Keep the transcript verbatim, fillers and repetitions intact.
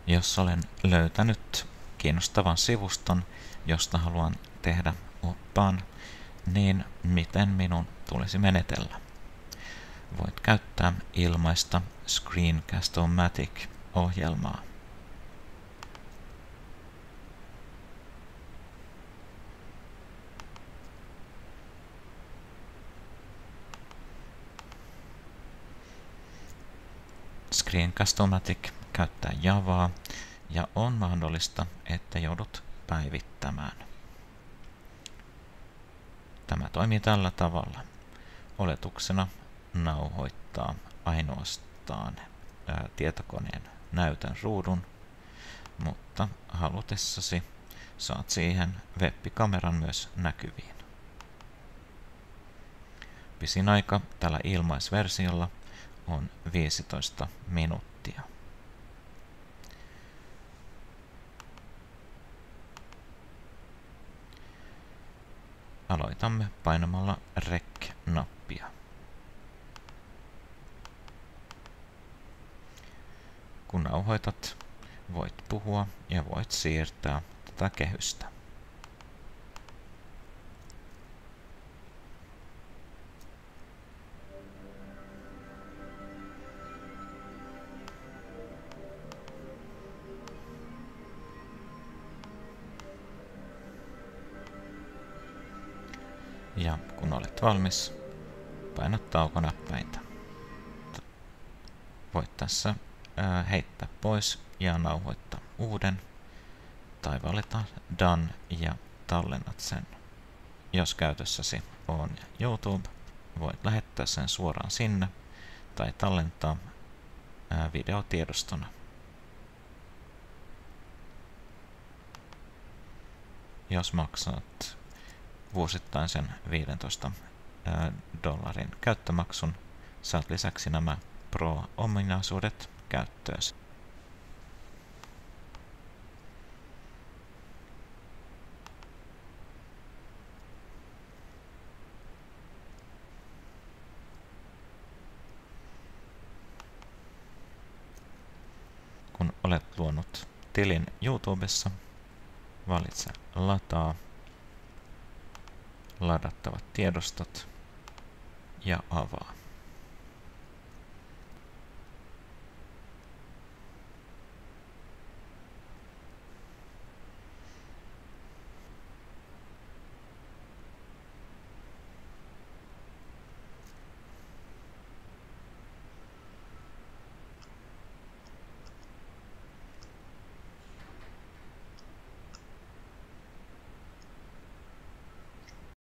Jos olen löytänyt kiinnostavan sivuston, josta haluan tehdä oppaan, niin miten minun tulisi menetellä? Voit käyttää ilmaista Screencast-O-Matic-ohjelmaa. Screencast-O-Matic käyttää Javaa ja on mahdollista, että joudut päivittämään. Tämä toimii tällä tavalla. Oletuksena nauhoittaa ainoastaan ää, tietokoneen näytön ruudun, mutta halutessasi saat siihen web-kameran myös näkyviin. Pisin aika tällä ilmaisversiolla on viisitoista minuuttia. Aloitamme painamalla Rec-nappia. Kun nauhoitat, voit puhua ja voit siirtää tätä kehystä. Ja kun olet valmis, paina taukonäppäintä. Voit tässä ää, heittää pois ja nauhoittaa uuden, tai valita Done ja tallennat sen. Jos käytössäsi on YouTube, voit lähettää sen suoraan sinne tai tallentaa ää, videotiedostona. Jos maksat vuosittaisen viisitoista dollarin käyttömaksun, saat lisäksi nämä Pro-ominaisuudet käyttöösi. Kun olet luonut tilin YouTubessa, valitse lataa, ladattavat tiedostot ja avaa.